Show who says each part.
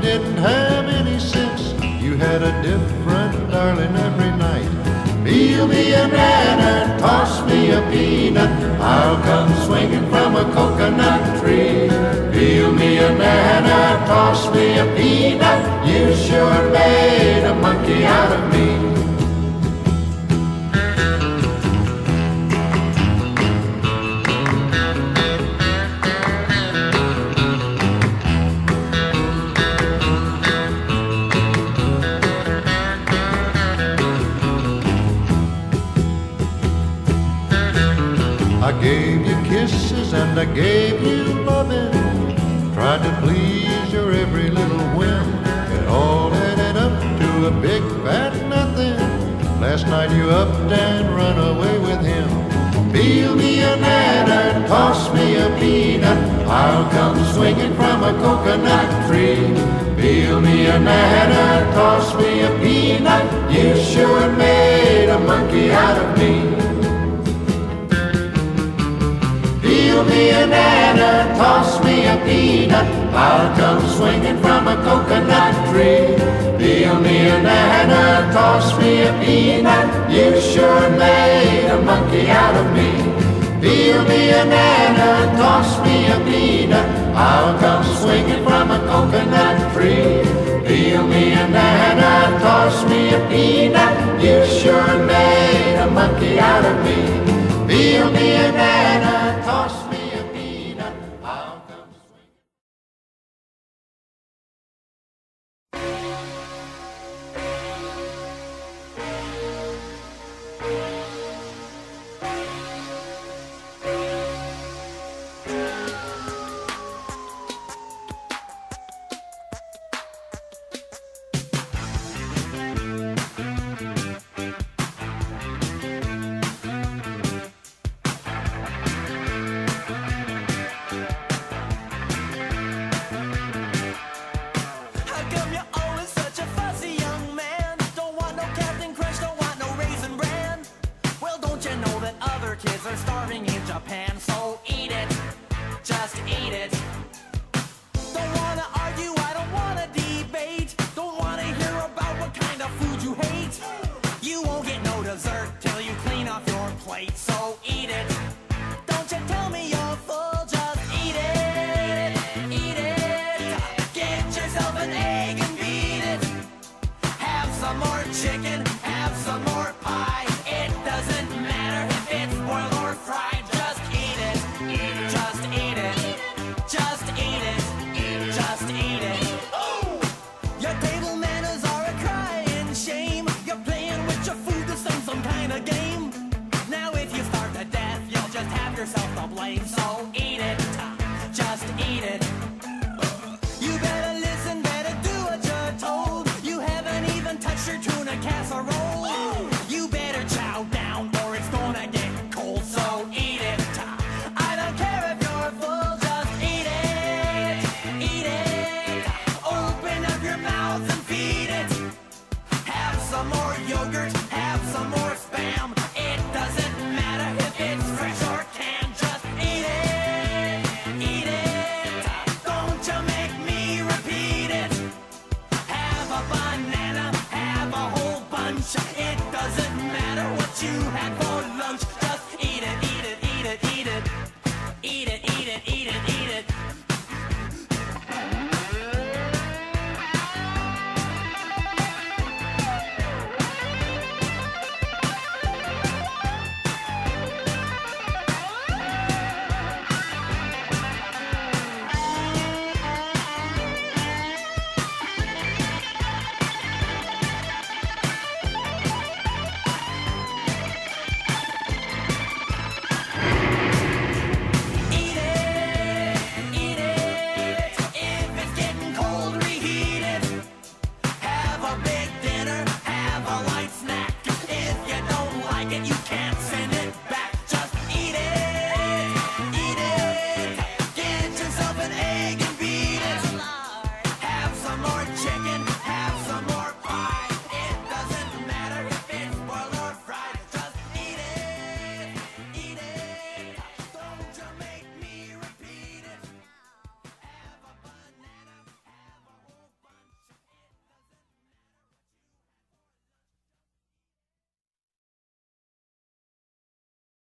Speaker 1: didn't have any sense. You had a different darling every night. Peel me a banana, toss me a peanut, I'll come swinging from a coconut tree. Peel me a banana, toss me a peanut, you sure made a monkey out of me. I gave you kisses and I gave you loving, tried to please your every little whim. It all added up to a big fat nothing. Last night you upped and run away with him. Peel me a banana, toss me a peanut, I'll come swinging from a coconut tree. Peel me a banana, toss me a peanut, you sure made a monkey out of me. Peel me a banana, toss me a peanut, I'll come swinging from a coconut tree. Peel me a banana, toss me a peanut, you sure made a monkey out of me. Peel me a banana, toss me a peanut, I'll come swinging from a coconut tree. Peel me a banana, toss me a peanut, you sure made a monkey out of me. Peel me a banana.